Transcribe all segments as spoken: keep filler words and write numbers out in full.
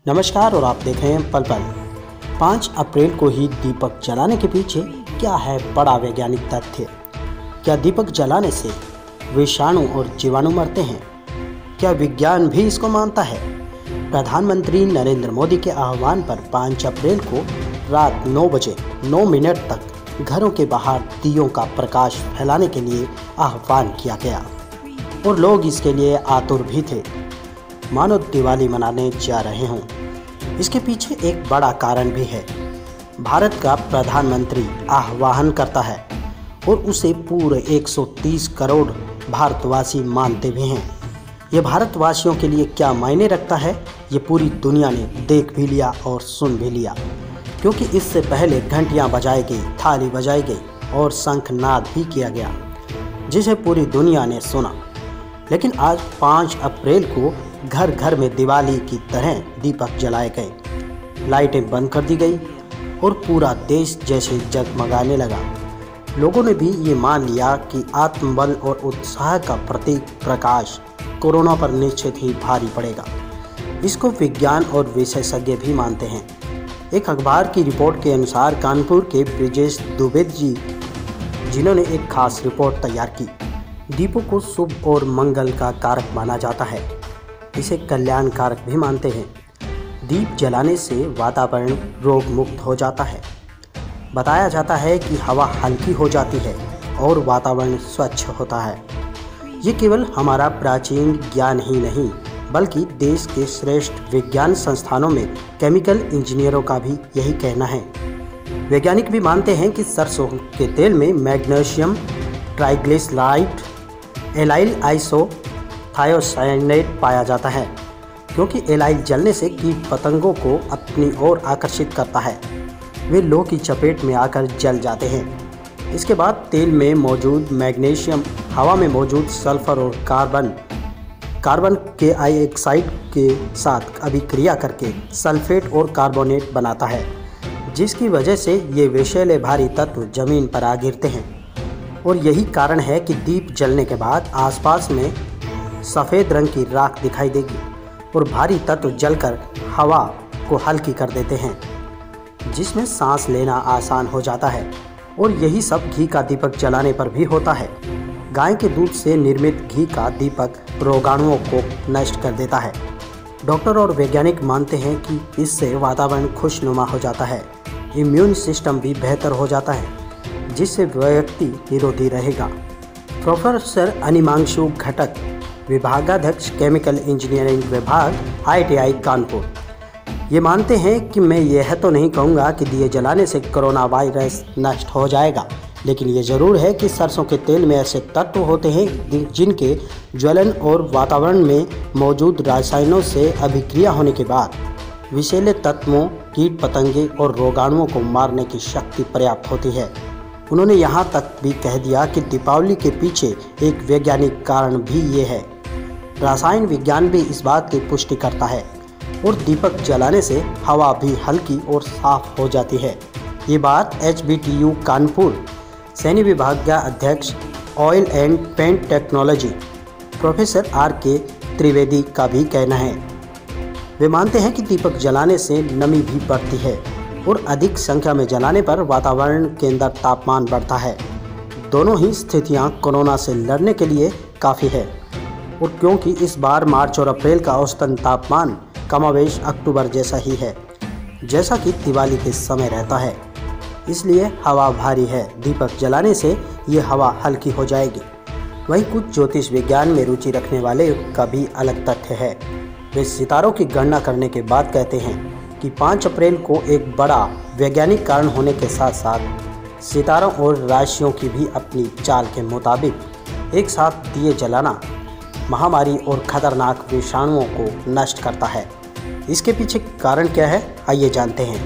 नमस्कार और आप देख रहे हैं पल पल। पाँच अप्रैल को ही दीपक जलाने के पीछे क्या है बड़ा वैज्ञानिक तथ्य? क्या दीपक जलाने से विषाणु और जीवाणु मरते हैं? क्या विज्ञान भी इसको मानता है? प्रधानमंत्री नरेंद्र मोदी के आह्वान पर पाँच अप्रैल को रात नौ बजे नौ मिनट तक घरों के बाहर दियों का प्रकाश फैलाने के लिए आह्वान किया गया और लोग इसके लिए आतुर भी थे, मानो दिवाली मनाने जा रहे हों। इसके पीछे एक बड़ा कारण भी है। भारत का प्रधानमंत्री आह्वान करता है और उसे पूरे एक सौ तीस करोड़ भारतवासी मानते भी हैं। ये भारतवासियों के लिए क्या मायने रखता है, ये पूरी दुनिया ने देख भी लिया और सुन भी लिया, क्योंकि इससे पहले घंटियां बजाई गई, थाली बजाई गई और शंखनाद भी किया गया, जिसे पूरी दुनिया ने सुना। लेकिन आज पाँच अप्रैल को घर घर में दिवाली की तरह दीपक जलाए गए, लाइटें बंद कर दी गई और पूरा देश जैसे जगमगाने लगा। लोगों ने भी ये मान लिया कि आत्मबल और उत्साह का प्रतीक प्रकाश कोरोना पर निश्चित ही भारी पड़ेगा। इसको विज्ञान और विशेषज्ञ भी मानते हैं। एक अखबार की रिपोर्ट के अनुसार कानपुर के ब्रिजेश दुबे जी, जिन्होंने एक खास रिपोर्ट तैयार की, दीपों को शुभ और मंगल का कारक माना जाता है। इसे कल्याण कारक भी मानते हैं। दीप जलाने से वातावरण रोग मुक्त हो जाता है। बताया जाता है कि हवा हल्की हो जाती है और वातावरण स्वच्छ होता है। ये केवल हमारा प्राचीन ज्ञान ही नहीं, बल्कि देश के श्रेष्ठ विज्ञान संस्थानों में केमिकल इंजीनियरों का भी यही कहना है। वैज्ञानिक भी मानते हैं कि सरसों के तेल में magnesium triglyceride allyl isothiocyanate पाया जाता है, क्योंकि एलाइल जलने से कीट पतंगों को अपनी ओर आकर्षित करता है। वे लौ की चपेट में आकर जल जाते हैं। इसके बाद तेल में मौजूद मैग्नीशियम हवा में मौजूद सल्फर और कार्बन कार्बन के डाइऑक्साइड के साथ अभिक्रिया करके सल्फेट और कार्बोनेट बनाता है, जिसकी वजह से ये विषैले भारी तत्व जमीन पर आ गिरते हैं। और यही कारण है कि दीप जलने के बाद आसपास में सफ़ेद रंग की राख दिखाई देगी और भारी तत्व जलकर हवा को हल्की कर देते हैं, जिसमें सांस लेना आसान हो जाता है। और यही सब घी का दीपक जलाने पर भी होता है। गाय के दूध से निर्मित घी का दीपक रोगाणुओं को नष्ट कर देता है। डॉक्टर और वैज्ञानिक मानते हैं कि इससे वातावरण खुशनुमा हो जाता है, इम्यून सिस्टम भी बेहतर हो जाता है, जिससे व्यक्ति निरोगी रहेगा। प्रोफेसर अनिमांशु घटक, विभागाध्यक्ष केमिकल इंजीनियरिंग विभाग, आई टी आई कानपुर, ये मानते हैं कि मैं यह तो नहीं कहूँगा कि दिए जलाने से कोरोना वायरस नष्ट हो जाएगा, लेकिन ये ज़रूर है कि सरसों के तेल में ऐसे तत्व होते हैं जिनके ज्वलन और वातावरण में मौजूद रसायनों से अभिक्रिया होने के बाद विषैले तत्वों, कीट पतंगे और रोगाणुओं को मारने की शक्ति पर्याप्त होती है। उन्होंने यहाँ तक भी कह दिया कि दीपावली के पीछे एक वैज्ञानिक कारण भी ये है। रसायन विज्ञान भी इस बात की पुष्टि करता है और दीपक जलाने से हवा भी हल्की और साफ हो जाती है। ये बात H B T U Kanpur सैन्य विभाग का अध्यक्ष oil and paint technology professor R K Trivedi का भी कहना है। वे मानते हैं कि दीपक जलाने से नमी भी बढ़ती है और अधिक संख्या में जलाने पर वातावरण के अंदर तापमान बढ़ता है। दोनों ही स्थितियां कोरोना से लड़ने के लिए काफ़ी है। और क्योंकि इस बार मार्च और अप्रैल का औसतन तापमान कमावेश अक्टूबर जैसा ही है, जैसा कि दिवाली के समय रहता है, इसलिए हवा भारी है। दीपक जलाने से ये हवा हल्की हो जाएगी। वहीं कुछ ज्योतिष विज्ञान में रुचि रखने वाले का भी अलग तथ्य है। वे सितारों की गणना करने के बाद कहते हैं कि पाँच अप्रैल को एक बड़ा वैज्ञानिक कारण होने के साथ साथ सितारों और राशियों की भी अपनी चाल के मुताबिक एक साथ दिए जलाना महामारी और खतरनाक विषाणुओं को नष्ट करता है। इसके पीछे कारण क्या है, आइए जानते हैं।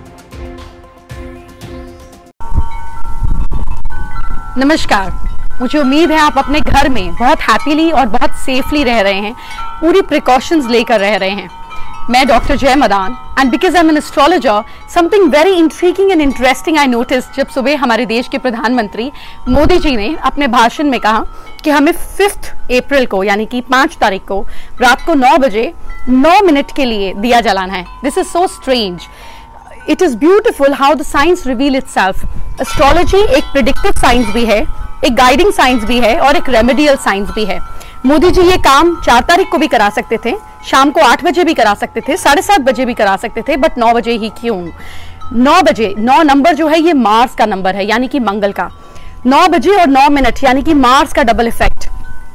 नमस्कार, मुझे उम्मीद है आप अपने घर में बहुत हैप्पीली और बहुत सेफली रह रहे हैं, पूरी प्रिकॉशंस लेकर रह रहे हैं। मैं doctor Jay Madan, and because I am an astrologer, something very intriguing and interesting I notice जब सुबह हमारे देश के प्रधानमंत्री मोदी जी ने अपने भाषण में कहा कि हमें फिफ्थ अप्रैल को यानी कि पांच तारीख को रात को नौ बजे नौ मिनट के लिए दिया जलाना है। This is so strange. It is beautiful how the science reveal itself. Astrology एक प्रिडिक्टिव साइंस भी है, एक गाइडिंग साइंस भी है और एक रेमेडियल साइंस भी है। मोदी जी ये काम चार तारीख को भी करा सकते थे, शाम को आठ बजे भी करा सकते थे, साढ़े सात बजे भी करा सकते थे, बट नौ बजे ही क्यों? नौ बजे, नौ नंबर जो है ये मार्स का नंबर है, यानी कि मंगल का। नौ बजे और नौ मिनट यानी कि मार्स का डबल इफेक्ट।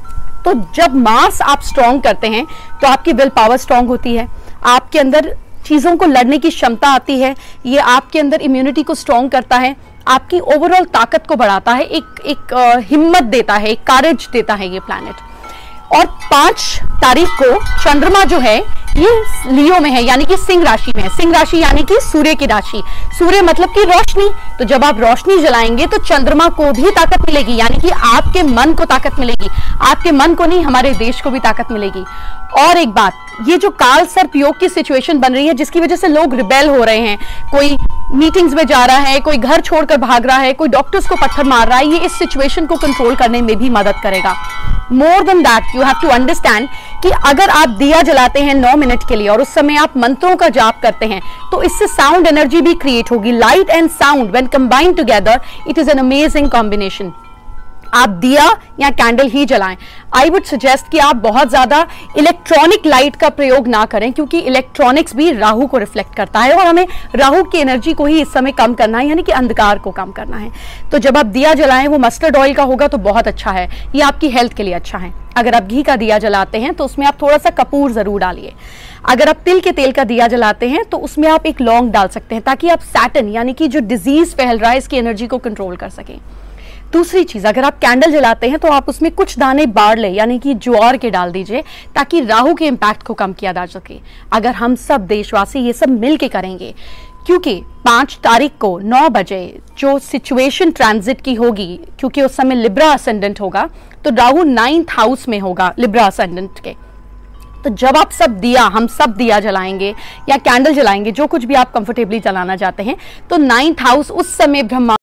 तो जब मार्स आप स्ट्रॉन्ग करते हैं तो आपकी विल पावर स्ट्रॉन्ग होती है, आपके अंदर चीजों को लड़ने की क्षमता आती है, ये आपके अंदर इम्यूनिटी को स्ट्रॉन्ग करता है, आपकी ओवरऑल ताकत को बढ़ाता है, एक एक आ, हिम्मत देता है, एक करेज देता है ये प्लैनेट। और पांच तारीख को चंद्रमा जो है ये लियो में है, यानी कि सिंह राशि में है। सिंह राशि यानी कि सूर्य की राशि, सूर्य मतलब कि रोशनी। तो जब आप रोशनी जलाएंगे तो चंद्रमा को भी ताकत मिलेगी, यानी कि आपके मन को ताकत मिलेगी, आपके मन को नहीं हमारे देश को भी ताकत मिलेगी। और एक बात, ये जो काल सर्प योग की सिचुएशन बन रही है जिसकी वजह से लोग रिबेल हो रहे हैं, कोई मीटिंग्स में जा रहा है, कोई घर छोड़कर भाग रहा है, कोई डॉक्टर्स को पत्थर मार रहा है, ये इस सिचुएशन को कंट्रोल करने में भी मदद करेगा। More than that you have to understand कि अगर आप दिया जलाते हैं नौ मिनट के लिए और उस समय आप मंत्रों का जाप करते हैं तो इससे साउंड एनर्जी भी क्रिएट होगी। Light and sound when combined together it is an amazing combination. आप दिया या कैंडल ही जलाएं। आई वुड सजेस्ट कि आप बहुत ज्यादा इलेक्ट्रॉनिक लाइट का प्रयोग ना करें, क्योंकि इलेक्ट्रॉनिक्स भी राहु को रिफ्लेक्ट करता है और हमें राहु की एनर्जी को ही इस समय कम करना है, यानी कि अंधकार को कम करना है। तो जब आप दिया जलाएं वो मस्टर्ड ऑयल का होगा तो बहुत अच्छा है, ये आपकी हेल्थ के लिए अच्छा है। अगर आप घी का दिया जलाते हैं तो उसमें आप थोड़ा सा कपूर जरूर डालिए। अगर आप तिल के तेल का दिया जलाते हैं तो उसमें आप एक लौंग डाल सकते हैं, ताकि आप सैटर्न यानी कि जो डिजीज फैल रहा है इसकी एनर्जी को कंट्रोल कर सकें। दूसरी चीज, अगर आप कैंडल जलाते हैं तो आप उसमें कुछ दाने बारले यानी कि ज्वार के डाल दीजिए, ताकि राहु के इम्पैक्ट को कम किया जा सके। अगर हम सब देशवासी ये सब मिलके करेंगे, क्योंकि पांच तारीख को नौ बजे जो सिचुएशन ट्रांजिट की होगी, क्योंकि उस समय लिब्रा असेंडेंट होगा, तो राहु नाइन्थ हाउस में होगा लिब्रा असेंडेंट के। तो जब आप सब दिया हम सब दिया जलाएंगे या कैंडल जलाएंगे, जो कुछ भी आप कंफर्टेबली जलाना चाहते हैं, तो नाइन्थ हाउस उस समय ब्रह्मा